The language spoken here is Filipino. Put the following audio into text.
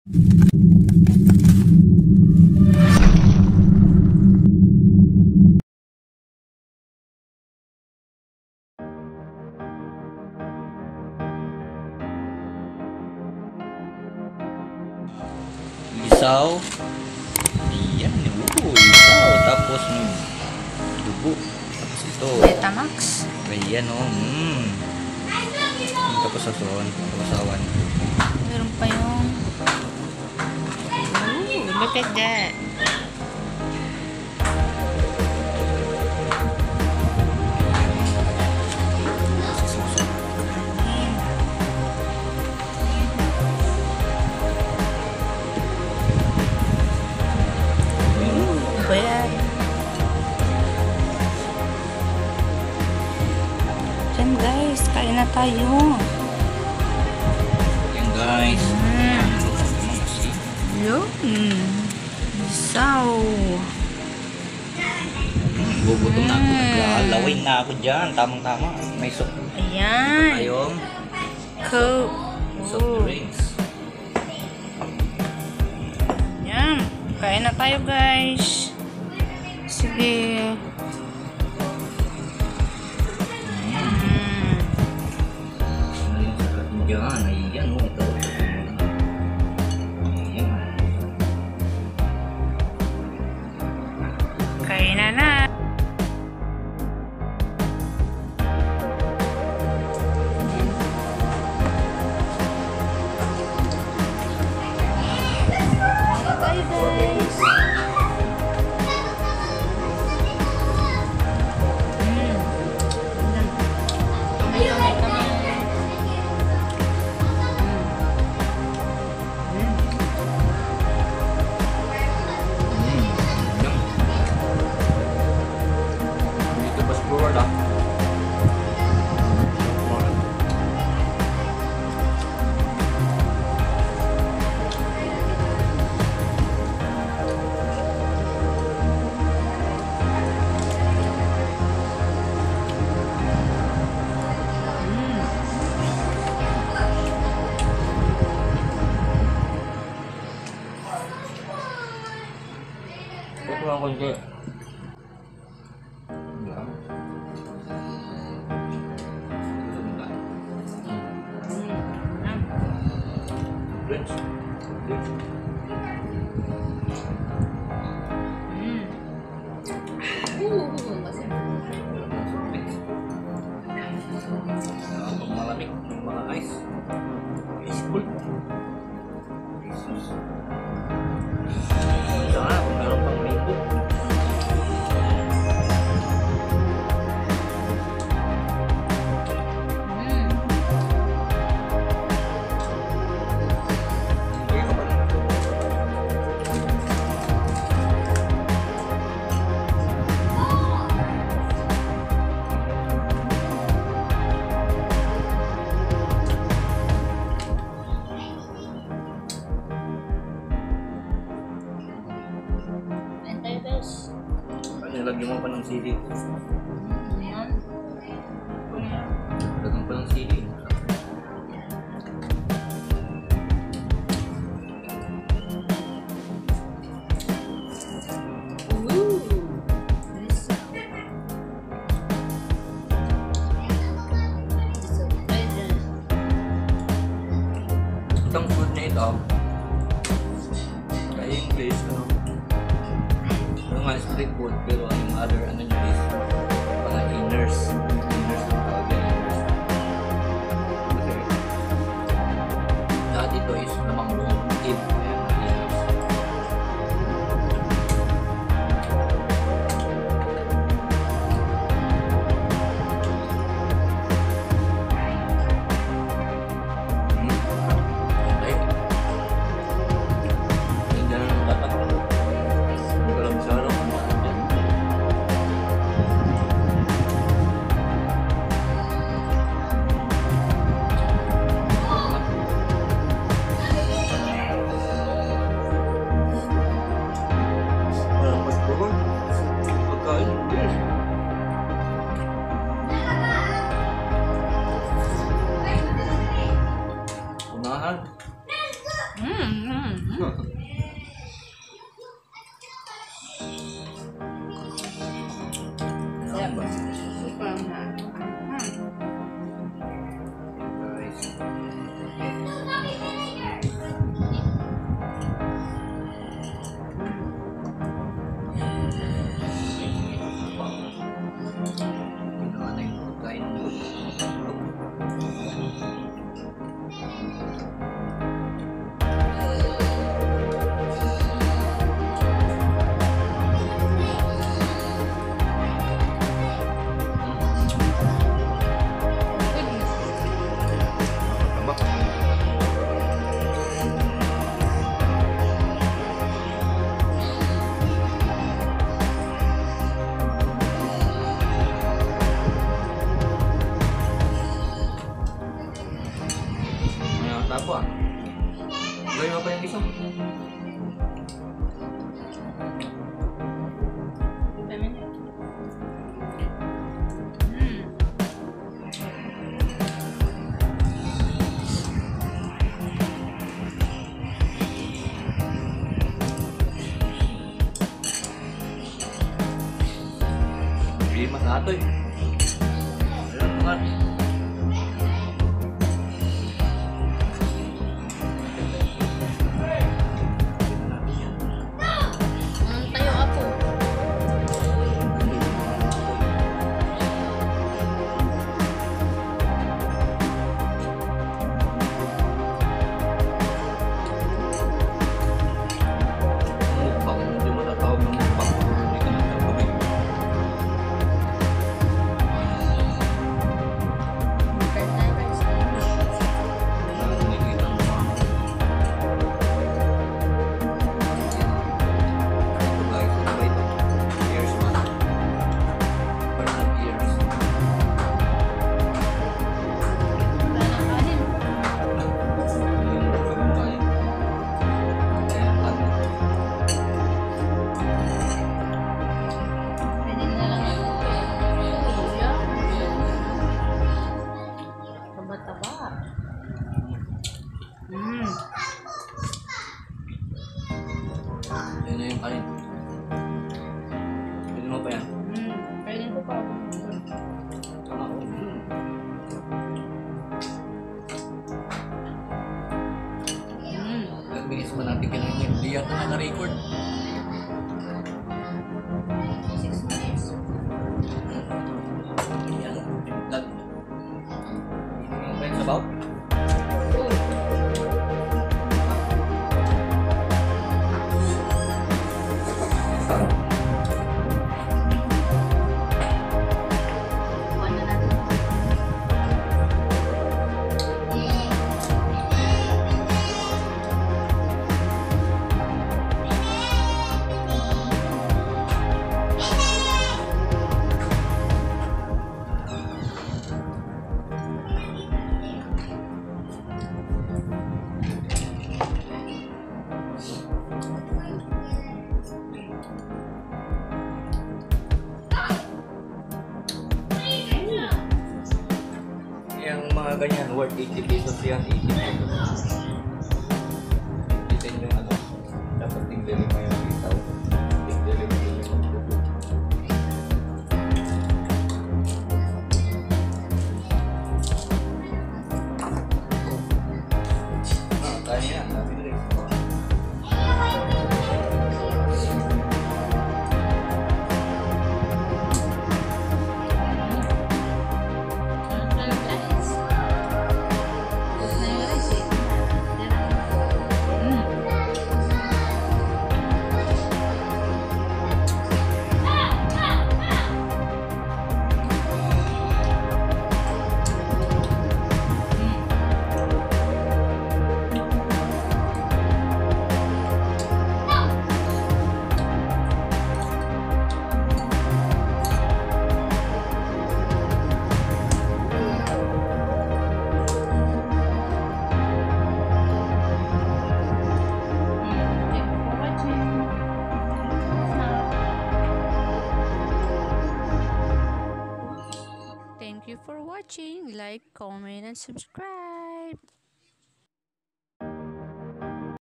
Isaw. Yan, isaw. Tapos dugo. Tapos ito. Betamax. Ayan o. Tapos sasawan. Sasawan. Meron pa yung... Ooh, look at that. Yan guys, kain na tayo. Yan guys. Isaw. Gugutom na ako. Naglalawin na ako dyan. Tamang-tama. May soup. Ayan. Tayong Coke. soft drinks. Yan. Kain na tayo guys. Sige. Yan, ayan o. Ito. Ayan. Kain na. Tayo guys. Dito pa sa Florida. Ito lang konti. Yan. Drinks. Drinks. Ang malamig ng mga ice. Ice cold. Jesus. Isa nga, kung meron pang mango. Lagyan mo pa ng sili. Ayan. Lagyan pa ng sili. Itong food na ito, kaya English, ano? Mga street food, pero yung other ano nyo is mga inners ang tawag yan, inners. Kasi lahat ito is namang buong tip, kaya mga inners. Okay. Hindi na nang tatak. Dalam sarap. Sarap ba? Super na. Guys. Ginawa na yung pagkain mo. Tama. Ngayon, tapo ah. Gawin mo pa yung isa. Hindi masatoy. Alam mo nga. Tayo ako. Mukbang, hindi mo tatawag ng mukbang. Hindi ka nagtawagin. Nakikita mo mga ito guys, ano ba ito? Ears man. Parang ears. Yung kain. Kaya ano? Taba-taba. Yun na yung kain. Pwede mo pa yan? Pwede ko pa. Tama ko. Nagbilis mo natin kinain yun. Hindi yata naka-record. 6 minutes. Yan. That. Yung friends about? Kuha na natin. Yung mga ganyan, worth 80 pesos yan, 80 pesos. Kita nyo yung ano, dapat tingdali mo yung isaw. Tingdali mo yung magbubuto. Kaya yan, sabi nila yung Thank you for watching. Like, comment, and subscribe.